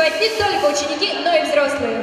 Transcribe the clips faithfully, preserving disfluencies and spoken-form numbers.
успевают не только ученики, но и взрослые.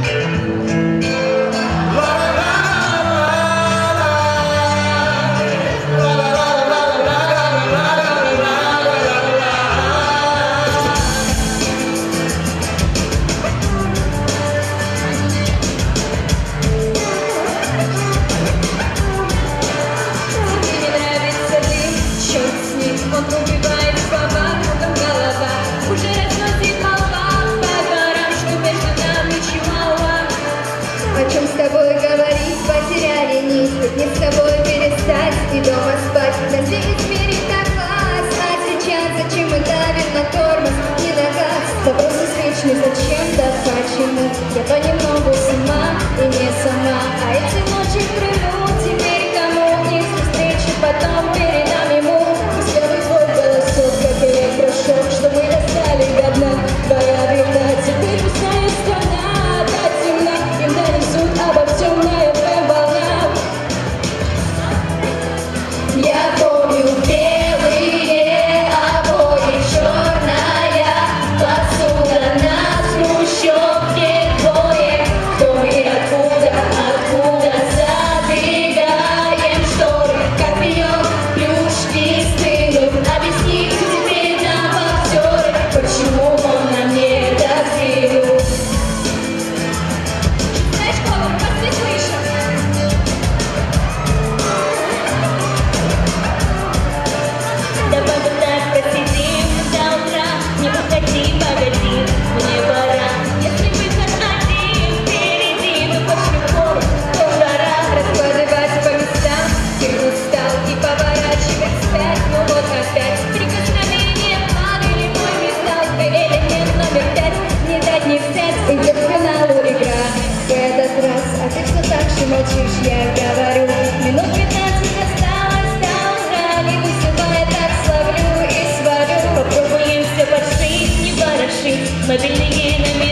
Он убивает слова, кругом голова. Уже разносит молва по дворам, что между нами чуала. О чем с тобой говорить, потеряли нить. Как не с тобой перестать и дома спать. На свете смире так классно. Сейчас зачем мы давим на тормоз и на газ? Вопрос извечный, зачем, да почему? Я понемногу сама и не сама. А эти ночи в Крыму теперь кому? Если встречи потом перед нами мук. Что мы достали до дна, твоя вина. Теперь пустая страна, так темна. Им донесут обо всем на эф эм-волнах. Я помню белые обои, черная посуда, нас в хрущевке двое. Кто мы, откуда, откуда задвигаем шторы, как пьем плюшки стынут. Объясни, почему он на мне доверил? Знаешь, Кола, пошли слышим. Давай вот так просидим до утра. Не уходи, погоди, мне пора. Если выход один впереди, то пошлю Колу, то жара. Раскладывать по местам, ты устал и поворачивать вспять. Ну вот опять прикосновение плавили мой металл. Элемент номер пять, не дать не взять, идет к финалу игра. В этот раз, а ты все так же молчишь, я говорю. Минут пятнадцать осталось до утра, не высыпая, так словлю и свалю. Попробуем все подшить, не ворошить, мобильные номера.